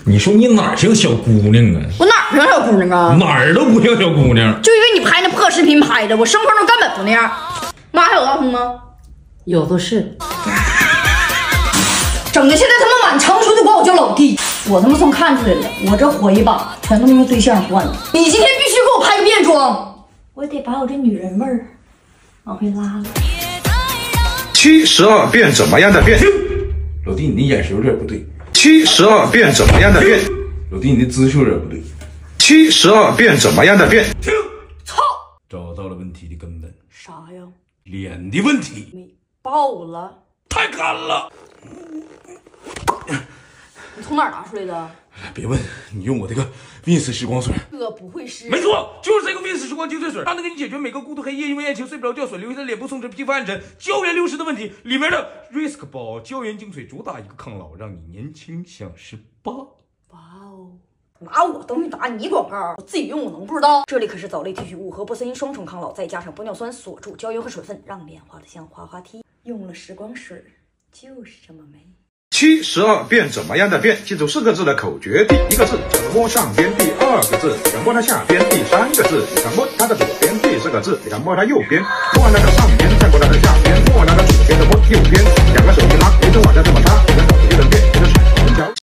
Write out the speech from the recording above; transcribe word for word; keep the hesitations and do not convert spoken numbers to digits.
你说你哪儿像小姑娘啊？ 我哪儿像小姑娘啊？ 哪儿都不像小姑娘， 就因为你拍那破视频拍的，我生活中根本不那样。妈还有大风吗？ 有的是。 整的现在他妈满长春都管我叫老弟，我他妈算看出来了，我这火一把全都用对象换了。你今天必须给我拍个变装，我得把我这女人味儿往回拉了。 七十二变怎么样的变？ 老弟，你的眼神有点不对。 七十二变怎么样的变？ 老弟，你的姿势有点不对。 七十二变怎么样的变？ 停！ 操！ 找到了问题的根本。 啥呀？ 脸的问题。 没爆了。 太干了。 你从哪儿拿出来的？ 别问，你用我这个 Wins 时光水。 这不会是？ 没错，就是这个 Wins 时光精粹水，它能给你解决每个孤独黑夜因为爱情睡不着觉所留下的脸部松弛、皮肤暗沉、胶原流失的问题。里面的 Risk 宝胶原精粹主打一个抗老，让你年轻像十八。 哇哦！拿我东西打你广告，我自己用我能不知道？这里可是藻类提取物和玻色因双重抗老，再加上玻尿酸锁住胶原和水分，让脸滑得像滑滑梯。用了时光水，就是这么美。 七十二变怎么样的变？记住四个字的口诀：第一个字想摸上边，第二个字想摸它下边，第三个字你想摸它的左边，第四个字你想摸它右边。摸完它的上边，再摸它的下边，摸完它的左边，再摸右边。两个手一拉，一直往下这么插，你的脑子就能变，你的